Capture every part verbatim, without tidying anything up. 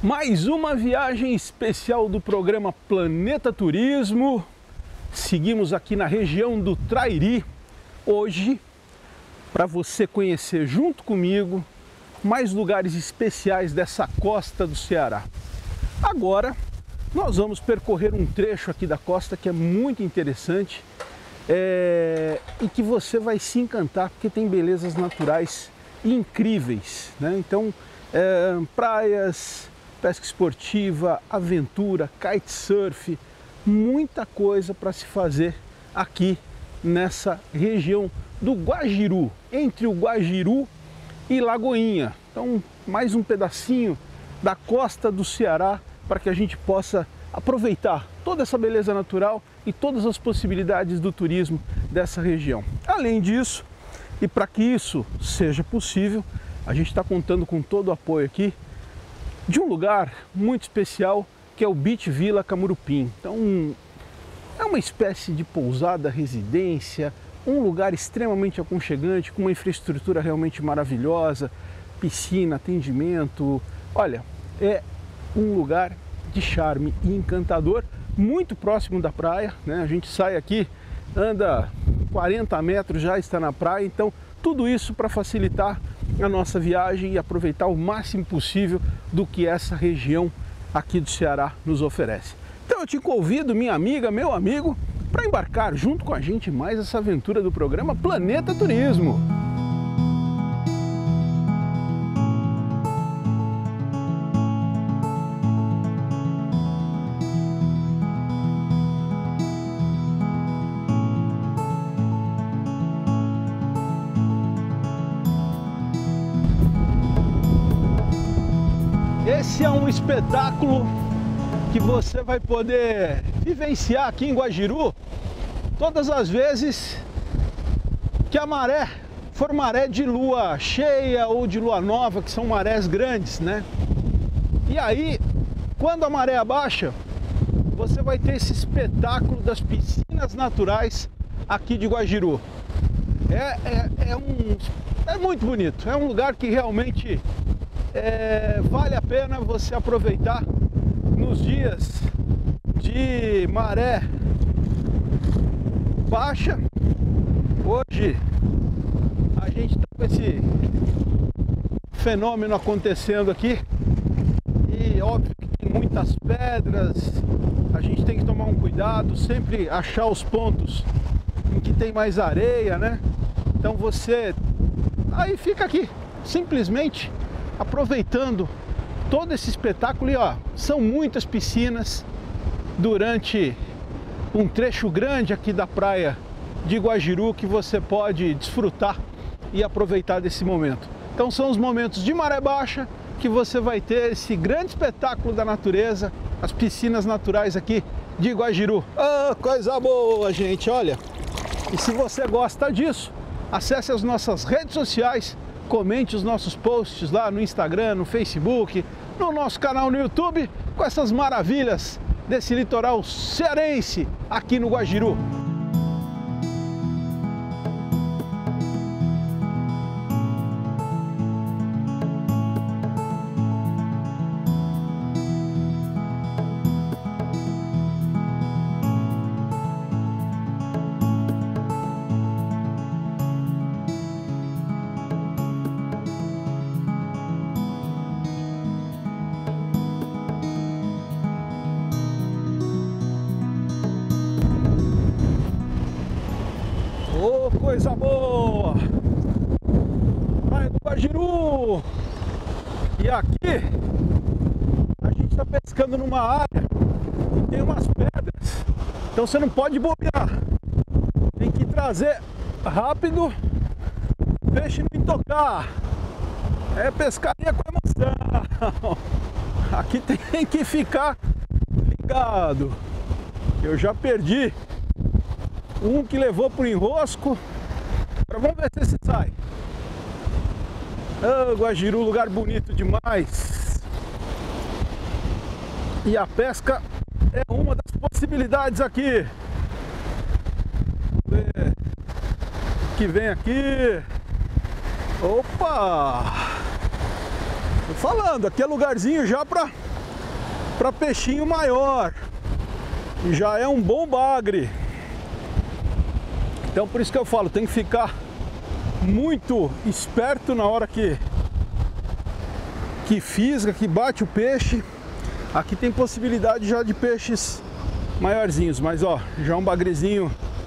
Mais uma viagem especial do programa Planeta Turismo. Seguimos aqui na região do Trairi. Hoje, para você conhecer junto comigo mais lugares especiais dessa costa do Ceará. Agora, nós vamos percorrer um trecho aqui da costa que é muito interessante é... e que você vai se encantar porque tem belezas naturais incríveis, né? Então, é... praias, pesca esportiva, aventura, kitesurf, muita coisa para se fazer aqui nessa região do Guajiru, entre o Guajiru e Lagoinha. Então, mais um pedacinho da costa do Ceará para que a gente possa aproveitar toda essa beleza natural e todas as possibilidades do turismo dessa região. Além disso, e para que isso seja possível, a gente está contando com todo o apoio aqui de um lugar muito especial que é o Beach Villa Camurupim. Então, é uma espécie de pousada, residência, um lugar extremamente aconchegante, com uma infraestrutura realmente maravilhosa, piscina, atendimento. Olha, é um lugar de charme e encantador, muito próximo da praia, né? A gente sai aqui, anda quarenta metros, já está na praia, então tudo isso para facilitar a nossa viagem e aproveitar o máximo possível do que essa região aqui do Ceará nos oferece. Então eu te convido, minha amiga, meu amigo, para embarcar junto com a gente em mais essa aventura do programa Planeta Turismo. Esse é um espetáculo que você vai poder vivenciar aqui em Guajiru todas as vezes que a maré for maré de lua cheia ou de lua nova, que são marés grandes, né? E aí, quando a maré abaixa, você vai ter esse espetáculo das piscinas naturais aqui de Guajiru. É, é, é, um, é muito bonito, é um lugar que realmente é, vale a pena você aproveitar nos dias de maré baixa. Hoje a gente está com esse fenômeno acontecendo aqui e óbvio que tem muitas pedras, a gente tem que tomar um cuidado, sempre achar os pontos em que tem mais areia, né? Então você aí fica aqui simplesmente aproveitando todo esse espetáculo. E ó, são muitas piscinas durante um trecho grande aqui da praia de Guajiru que você pode desfrutar e aproveitar desse momento. Então são os momentos de maré baixa que você vai ter esse grande espetáculo da natureza, as piscinas naturais aqui de Guajiru. Ah, coisa boa, gente, olha! E se você gosta disso, acesse as nossas redes sociais, comente os nossos posts lá no Instagram, no Facebook, no nosso canal no YouTube, com essas maravilhas desse litoral cearense aqui no Guajiru. Oh, coisa boa! Praia do Guajiru! E aqui a gente está pescando numa área que tem umas pedras, então você não pode bobear, tem que trazer rápido, peixe não tocar, é pescaria com emoção. Aqui tem que ficar ligado. Eu já perdi um que levou pro enrosco. Agora vamos ver se esse sai. Ah, Guajiru, lugar bonito demais. E a pesca é uma das possibilidades aqui. Vamos ver que vem aqui. Opa! Tô falando, aqui é lugarzinho já para para peixinho maior. Já é um bom bagre. Então por isso que eu falo, tem que ficar muito esperto na hora que que fisga, que bate o peixe. Aqui tem possibilidade já de peixes maiorzinhos, mas ó, já um bagrezinho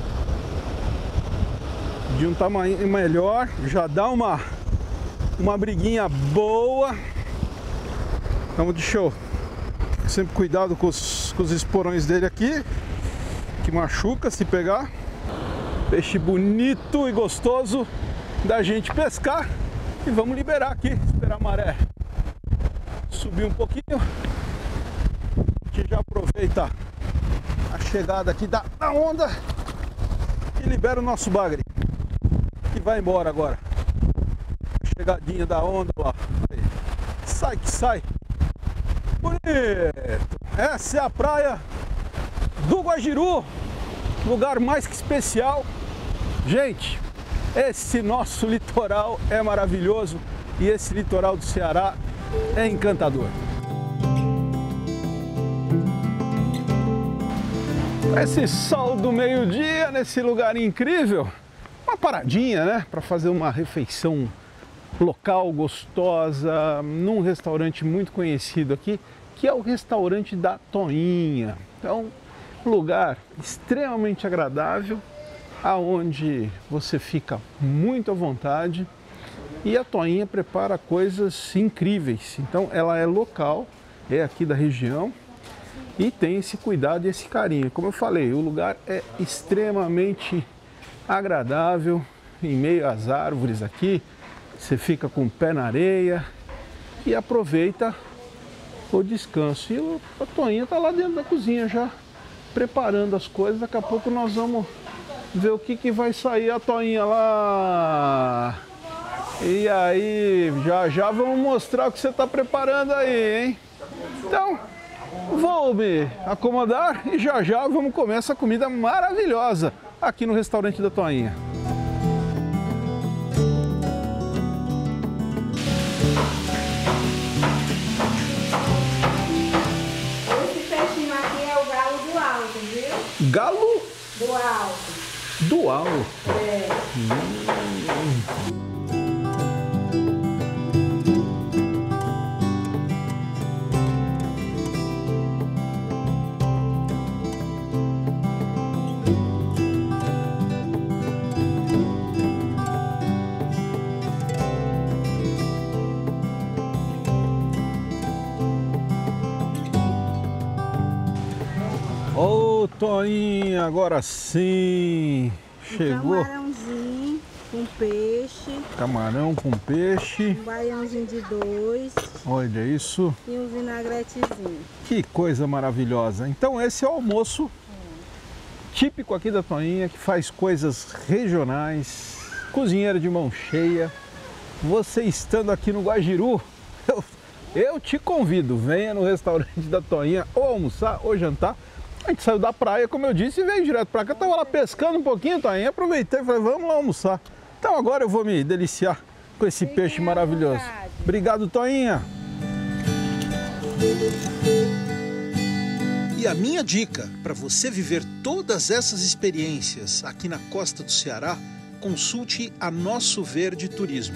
de um tamanho melhor, já dá uma uma briguinha boa. Então deixa eu sempre cuidado com os, com os esporões dele aqui, que machuca se pegar. Peixe bonito e gostoso da gente pescar. E vamos liberar aqui, esperar a maré subir um pouquinho. A gente já aproveita a chegada aqui da, da onda e libera o nosso bagre, que vai embora agora. Chegadinha da onda lá. Aí. Sai que sai. Bonito. Essa é a praia do Guajiru, lugar mais que especial. Gente, esse nosso litoral é maravilhoso e esse litoral do Ceará é encantador. Esse sol do meio-dia nesse lugar incrível, uma paradinha, né, para fazer uma refeição local gostosa num restaurante muito conhecido aqui, que é o restaurante da Toinha. Então, lugar extremamente agradável, aonde você fica muito à vontade e a Toinha prepara coisas incríveis. Então, ela é local, é aqui da região e tem esse cuidado e esse carinho. Como eu falei, o lugar é extremamente agradável, em meio às árvores aqui. Você fica com o pé na areia e aproveita o descanso. E a Toinha está lá dentro da cozinha já preparando as coisas. Daqui a pouco nós vamos ver o que, que vai sair a Toinha lá. E aí, já já vamos mostrar o que você está preparando aí, hein? Então, vou me acomodar e já já vamos comer essa comida maravilhosa aqui no restaurante da Toinha. Galo? Do alto. Do alto? É. Hum. Ô, Toinha, agora sim, chegou. Um camarãozinho com peixe. Camarão com peixe. Um baiãozinho de dois. Olha isso. E um vinagretezinho. Que coisa maravilhosa. Então esse é o almoço típico aqui da Toinha, que faz coisas regionais, cozinheira de mão cheia. Você estando aqui no Guajiru, eu, eu te convido, venha no restaurante da Toinha ou almoçar ou jantar. A gente saiu da praia, como eu disse, e veio direto pra cá. Eu tava lá pescando um pouquinho, Toinha, aproveitei e falei, vamos lá almoçar. Então agora eu vou me deliciar com esse Fiquem peixe maravilhoso. Obrigado, Toinha. E a minha dica para você viver todas essas experiências aqui na costa do Ceará, consulte a Nosso Verde Turismo.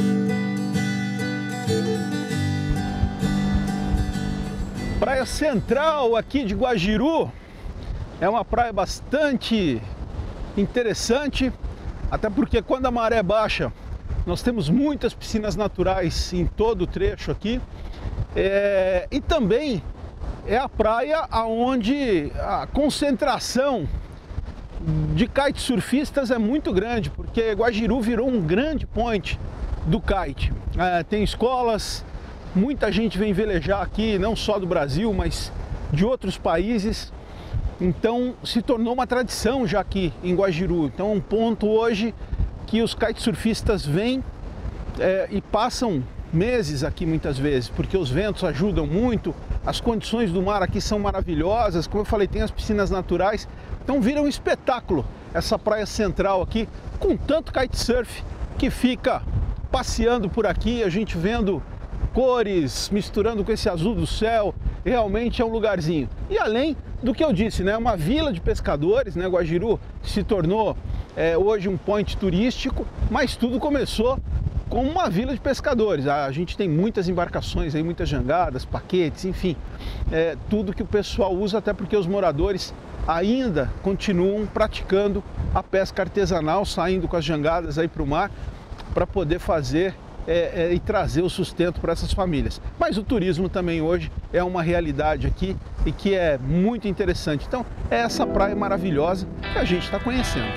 Praia Central aqui de Guajiru é uma praia bastante interessante, até porque quando a maré baixa nós temos muitas piscinas naturais em todo o trecho aqui, é, e também é a praia onde a concentração de kitesurfistas é muito grande, porque Guajiru virou um grande point do kite. É, tem escolas, muita gente vem velejar aqui, não só do Brasil, mas de outros países. Então se tornou uma tradição já aqui em Guajiru. Então um ponto hoje que os kitesurfistas vêm é, e passam meses aqui muitas vezes, porque os ventos ajudam muito, as condições do mar aqui são maravilhosas, como eu falei, tem as piscinas naturais, então vira um espetáculo essa praia central aqui, com tanto kitesurf que fica passeando por aqui, a gente vendo cores, misturando com esse azul do céu, realmente é um lugarzinho. E além do que eu disse, né, uma vila de pescadores, né, Guajiru se tornou é, hoje um point turístico, mas tudo começou como uma vila de pescadores. A gente tem muitas embarcações aí, muitas jangadas, paquetes, enfim, é, tudo que o pessoal usa, até porque os moradores ainda continuam praticando a pesca artesanal, saindo com as jangadas aí para o mar, para poder fazer É, é, e trazer o sustento para essas famílias. Mas o turismo também hoje é uma realidade aqui e que é muito interessante. Então é essa praia maravilhosa que a gente está conhecendo.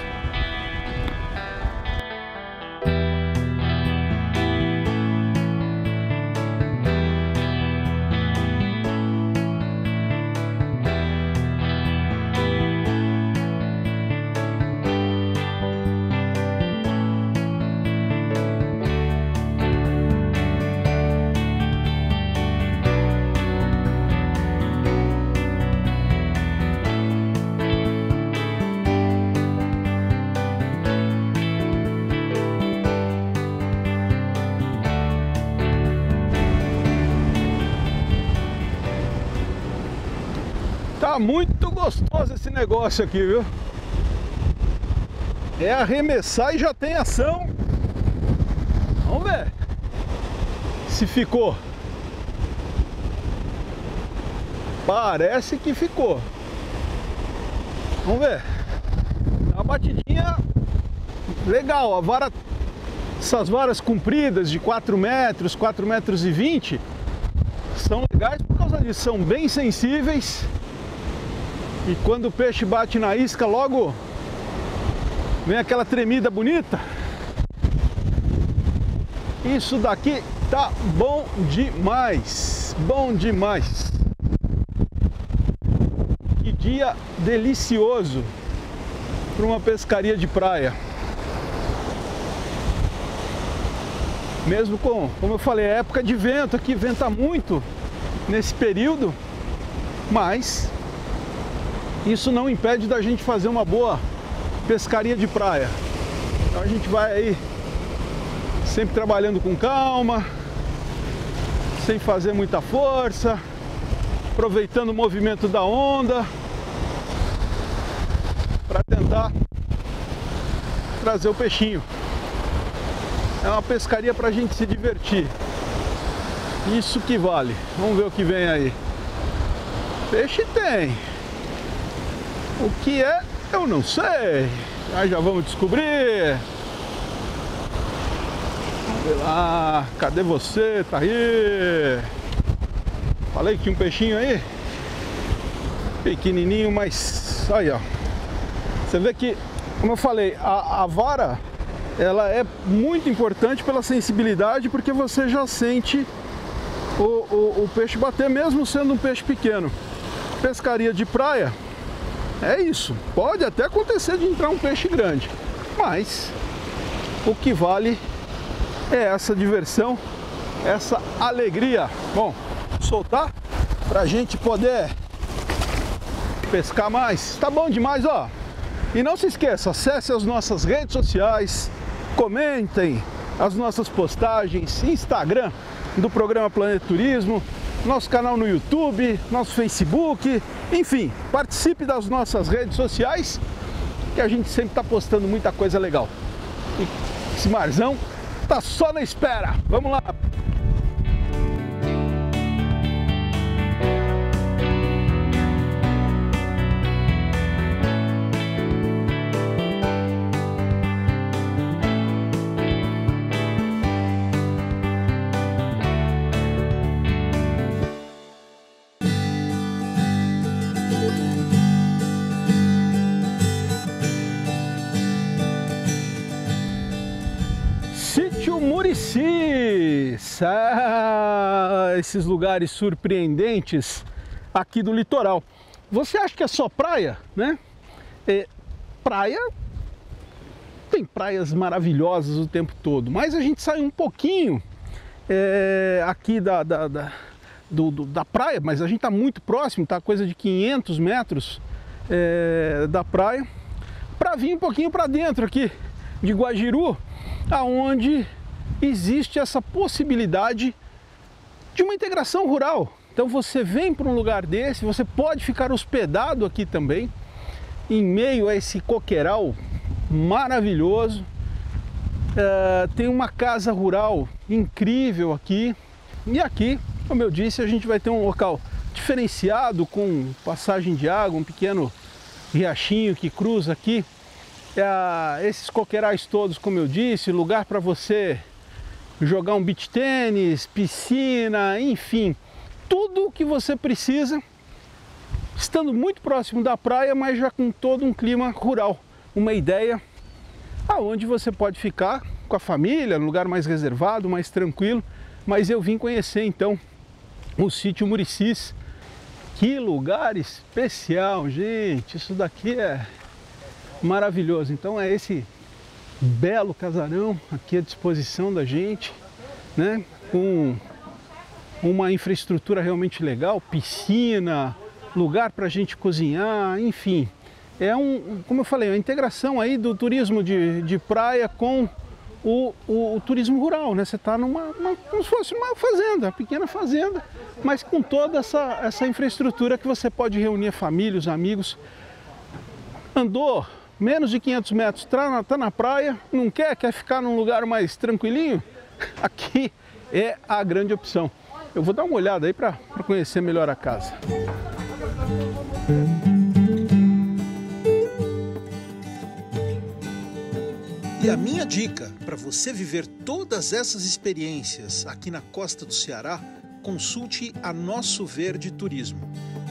Tá muito gostoso esse negócio aqui, viu? É arremessar e já tem ação. Vamos ver se ficou. Parece que ficou. Vamos ver. Uma batidinha legal. A vara, essas varas compridas de quatro metros, quatro metros e vinte são legais por causa disso, são bem sensíveis. E quando o peixe bate na isca, logo vem aquela tremida bonita. Isso daqui tá bom demais, bom demais. Que dia delicioso para uma pescaria de praia. Mesmo com, como eu falei, é época de vento aqui, venta muito nesse período, mas isso não impede da gente fazer uma boa pescaria de praia. Então a gente vai aí sempre trabalhando com calma, sem fazer muita força, aproveitando o movimento da onda para tentar trazer o peixinho. É uma pescaria para a gente se divertir. Isso que vale. Vamos ver o que vem aí. Peixe tem. O que é, eu não sei. Aí já vamos descobrir. Vamos ver lá. Cadê você? Tá aí. Falei que tinha um peixinho aí. Pequenininho, mas... Aí, ó. Você vê que, como eu falei, a, a vara, ela é muito importante pela sensibilidade, porque você já sente o, o, o peixe bater, mesmo sendo um peixe pequeno. Pescaria de praia... É isso, pode até acontecer de entrar um peixe grande, mas o que vale é essa diversão, essa alegria. Bom, soltar pra gente poder pescar mais. Tá bom demais, ó. E não se esqueça, acesse as nossas redes sociais, comentem as nossas postagens, Instagram do programa Planeta Turismo, nosso canal no YouTube, nosso Facebook, enfim, participe das nossas redes sociais, que a gente sempre está postando muita coisa legal. E esse marzão tá só na espera. Vamos lá! Muricis, ah, esses lugares surpreendentes aqui do litoral. Você acha que é só praia, né? É, praia, tem praias maravilhosas o tempo todo, mas a gente sai um pouquinho é, aqui da, da, da, do, do, da praia, mas a gente está muito próximo, tá coisa de quinhentos metros é, da praia, para vir um pouquinho para dentro aqui de Guajiru, aonde existe essa possibilidade de uma integração rural. Então você vem para um lugar desse, você pode ficar hospedado aqui também, em meio a esse coqueiral maravilhoso. Uh, tem uma casa rural incrível aqui. E aqui, como eu disse, a gente vai ter um local diferenciado, com passagem de água, um pequeno riachinho que cruza aqui. Uh, esses coqueirais todos, como eu disse, lugar para você jogar um beach tênis, piscina, enfim, tudo o que você precisa, estando muito próximo da praia, mas já com todo um clima rural. Uma ideia aonde você pode ficar com a família, num lugar mais reservado, mais tranquilo. Mas eu vim conhecer então o sítio Muricis. Que lugar especial, gente! Isso daqui é maravilhoso. Então é esse belo casarão aqui à disposição da gente, né? Com uma infraestrutura realmente legal, piscina, lugar para a gente cozinhar, enfim. É um, como eu falei, a integração aí do turismo de, de praia com o, o, o turismo rural, né? Você está numa, uma, como se fosse uma fazenda, uma pequena fazenda, mas com toda essa, essa infraestrutura que você pode reunir a família, os amigos. Andou menos de quinhentos metros, está na, tá na praia, não quer, quer ficar num lugar mais tranquilinho? Aqui é a grande opção. Eu vou dar uma olhada aí para conhecer melhor a casa. E a minha dica para você viver todas essas experiências aqui na costa do Ceará, consulte a Nosso Verde Turismo.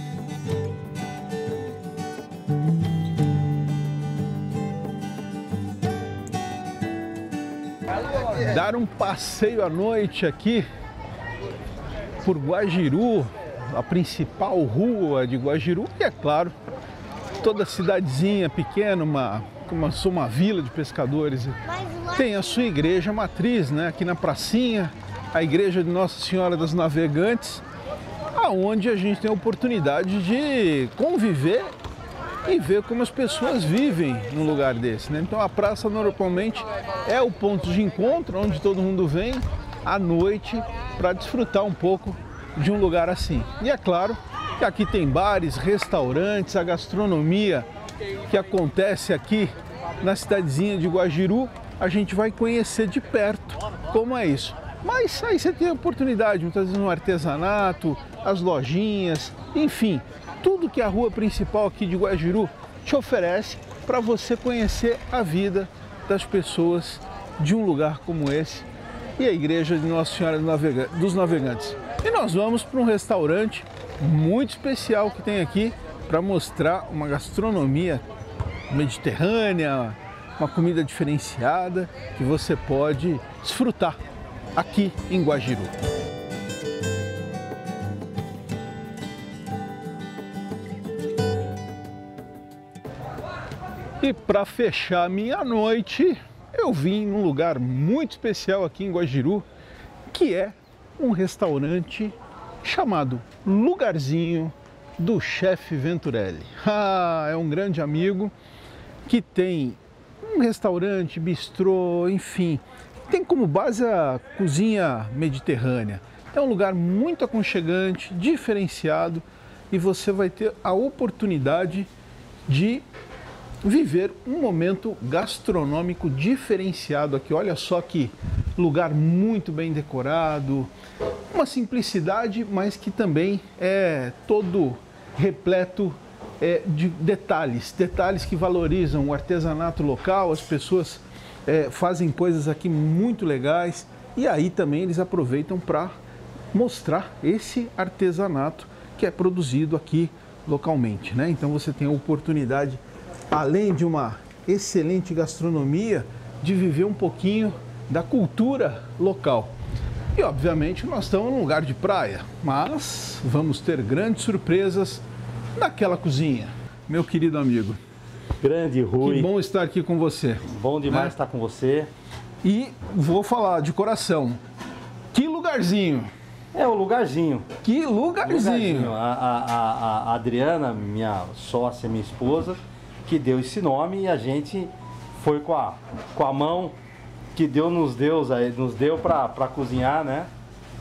Dar um passeio à noite aqui por Guajiru, a principal rua de Guajiru, e é claro, toda cidadezinha pequena, uma, uma, uma vila de pescadores, tem a sua igreja matriz, né? Aqui na pracinha, a igreja de Nossa Senhora das Navegantes, aonde a gente tem a oportunidade de conviver e ver como as pessoas vivem num lugar desse, né? Então a praça normalmente é o ponto de encontro onde todo mundo vem à noite para desfrutar um pouco de um lugar assim. E é claro que aqui tem bares, restaurantes, a gastronomia que acontece aqui na cidadezinha de Guajiru, a gente vai conhecer de perto como é isso. Mas aí você tem a oportunidade, muitas vezes no artesanato, as lojinhas, enfim, tudo que a rua principal aqui de Guajiru te oferece para você conhecer a vida das pessoas de um lugar como esse e a igreja de Nossa Senhora dos Navegantes. E nós vamos para um restaurante muito especial que tem aqui para mostrar uma gastronomia mediterrânea, uma comida diferenciada que você pode desfrutar aqui em Guajiru. E para fechar a minha noite, eu vim num lugar muito especial aqui em Guajiru, que é um restaurante chamado Lugarzinho do Chefe Venturelli. Ah, é um grande amigo que tem um restaurante, bistrô, enfim, tem como base a cozinha mediterrânea. É um lugar muito aconchegante, diferenciado, e você vai ter a oportunidade de viver um momento gastronômico diferenciado aqui. Olha só que lugar muito bem decorado, uma simplicidade, mas que também é todo repleto é, de detalhes, detalhes que valorizam o artesanato local. As pessoas é, fazem coisas aqui muito legais e aí também eles aproveitam para mostrar esse artesanato que é produzido aqui localmente, né? Então você tem a oportunidade, além de uma excelente gastronomia, de viver um pouquinho da cultura local. E obviamente nós estamos num lugar de praia, mas vamos ter grandes surpresas naquela cozinha. Meu querido amigo. Grande Rui. Que bom estar aqui com você. Bom demais, né? Estar com você. E vou falar de coração. Que lugarzinho. É o lugarzinho. Que lugarzinho. lugarzinho. A, a, a, a Adriana, minha sócia, minha esposa, que deu esse nome, e a gente foi com a, com a mão que Deus nos deu, nos deu para cozinhar, né?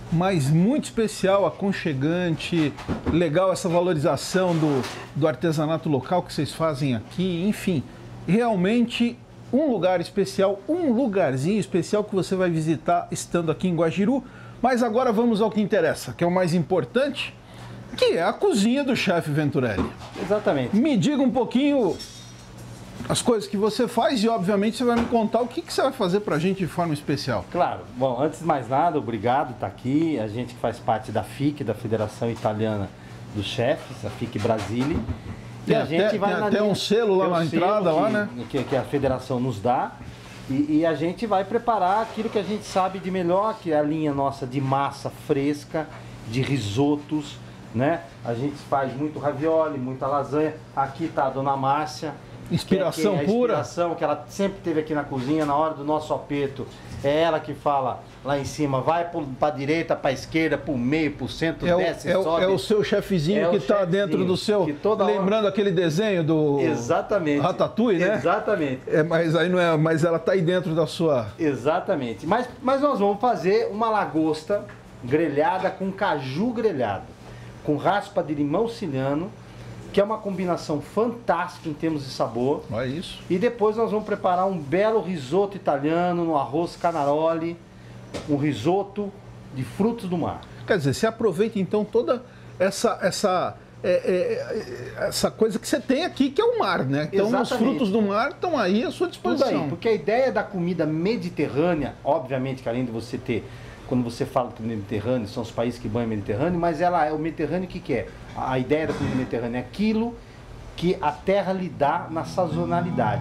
mas muito especial, aconchegante, legal essa valorização do, do artesanato local que vocês fazem aqui, enfim, realmente um lugar especial, um lugarzinho especial que você vai visitar estando aqui em Guajiru. Mas agora vamos ao que interessa, que é o mais importante, que é a cozinha do chefe Venturelli. Exatamente. Me diga um pouquinho as coisas que você faz e, obviamente, você vai me contar o que, que você vai fazer pra gente de forma especial. Claro. Bom, antes de mais nada, obrigado por estar aqui. A gente que faz parte da F I C, da Federação Italiana dos Chefes, a F I C Brasília. E Tem a gente até, vai tem na até linha, um selo lá tem um na selo entrada, que, lá, né? Que, que a federação nos dá. E, e a gente vai preparar aquilo que a gente sabe de melhor, que é a linha nossa de massa fresca, de risotos, né? A gente faz muito ravioli, muita lasanha. Aqui tá a Dona Márcia. Inspiração que é, que é a pura. Inspiração que ela sempre teve aqui na cozinha, na hora do nosso aperto. É ela que fala lá em cima, vai para a direita, para a esquerda, para o meio, para o centro, É o, desce, é, o, sobe. é o seu chefezinho É que o está chefzinho, dentro do seu... que toda hora- Lembrando aquele desenho do... Exatamente. Ratatouille, né? Exatamente. É, mas aí não é, mas ela está aí dentro da sua... Exatamente. Mas, mas nós vamos fazer uma lagosta grelhada com caju grelhado, com raspa de limão siciliano, que é uma combinação fantástica em termos de sabor. Olha isso. E depois nós vamos preparar um belo risoto italiano no arroz canaroli, um risoto de frutos do mar. Quer dizer, você aproveita então toda essa... essa... É, é, é, essa coisa que você tem aqui, que é o mar, né? Então, os Exatamente. frutos do mar estão aí à sua Tudo disposição. aí, porque a ideia da comida mediterrânea, obviamente que além de você ter, quando você fala do Mediterrâneo, são os países que banham o Mediterrâneo, mas ela é o Mediterrâneo, o que, que é? A ideia da comida mediterrânea é aquilo que a terra lhe dá na sazonalidade.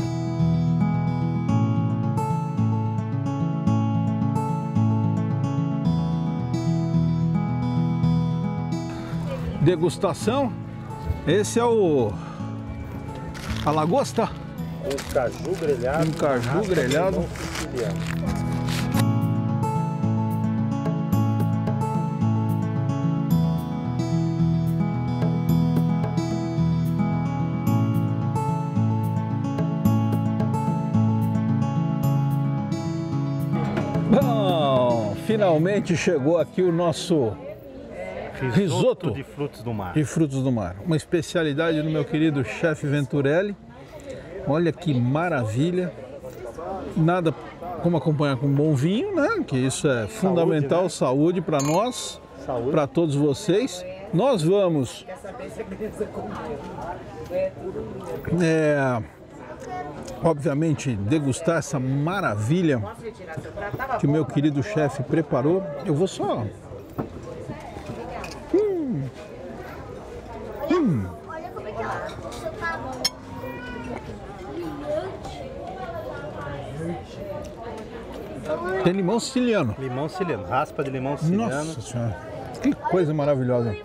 Degustação. Esse é o... a lagosta. Um caju grelhado. Um caju grelhado. Bom, finalmente chegou aqui o nosso risoto de frutos do mar. de frutos do mar. Uma especialidade do meu querido chefe Venturelli. Olha que maravilha. Nada como acompanhar com um bom vinho, né? Que isso é fundamental, saúde, para nós, Saúde. para todos vocês. Nós vamos é, obviamente degustar essa maravilha que o meu querido chefe preparou. Eu vou só... Hum. Hum. Tem limão siciliano. Limão siciliano, raspa de limão siciliano. Nossa Senhora, que coisa maravilhosa.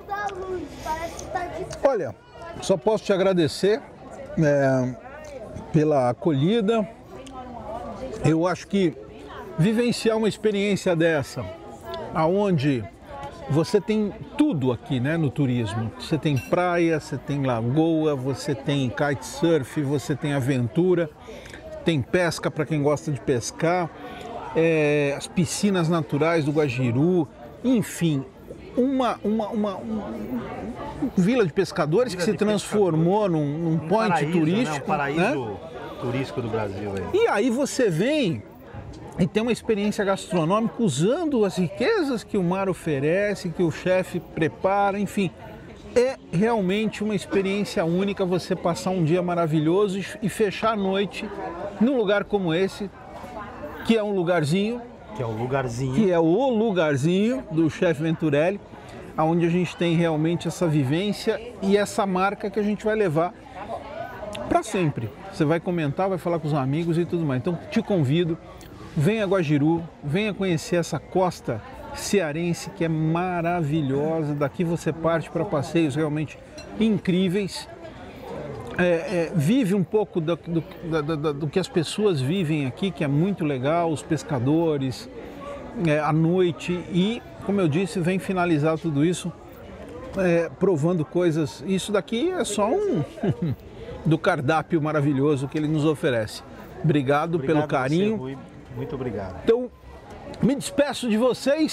Olha, só posso te agradecer é, pela acolhida. Eu acho que vivenciar uma experiência dessa, aonde você tem tudo aqui, né, no turismo. Você tem praia, você tem lagoa, você tem kitesurf, você tem aventura, tem pesca para quem gosta de pescar, é, as piscinas naturais do Guajiru, enfim, uma, uma, uma, uma, uma vila de pescadores que se transformou num, num point paraíso, turístico. Né? Um paraíso né? turístico do Brasil. Aí. E aí você vem e tem uma experiência gastronômica usando as riquezas que o mar oferece, que o chefe prepara, enfim. É realmente uma experiência única você passar um dia maravilhoso e fechar a noite num lugar como esse, que é um lugarzinho, Que é o lugarzinho. que é o lugarzinho do chefe Venturelli, onde a gente tem realmente essa vivência e essa marca que a gente vai levar para sempre. Você vai comentar, vai falar com os amigos e tudo mais. Então te convido, venha a Guajiru, venha conhecer essa costa cearense que é maravilhosa. Daqui você parte para passeios realmente incríveis. É, é, vive um pouco do, do, do, do, do que as pessoas vivem aqui, que é muito legal, os pescadores, é, à noite. E, como eu disse, vem finalizar tudo isso é, provando coisas. Isso daqui é só um do cardápio maravilhoso que ele nos oferece. Obrigado, Obrigado pelo carinho. Você, Rui. Muito obrigado. Então, me despeço de vocês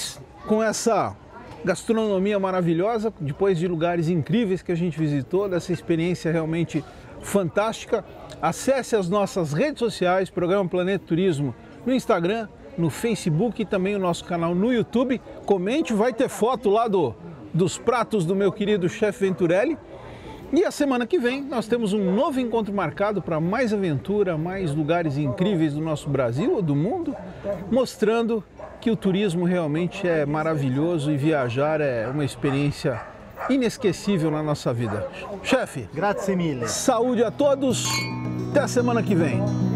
com essa gastronomia maravilhosa, depois de lugares incríveis que a gente visitou, dessa experiência realmente fantástica. Acesse as nossas redes sociais, Programa Planeta Turismo, no Instagram, no Facebook e também o nosso canal no YouTube. Comente, vai ter foto lá do, dos pratos do meu querido chefe Venturelli. E a semana que vem nós temos um novo encontro marcado para mais aventura, mais lugares incríveis do nosso Brasil ou do mundo, mostrando que o turismo realmente é maravilhoso e viajar é uma experiência inesquecível na nossa vida. Chefe, Grazie mille. saúde a todos, até a semana que vem.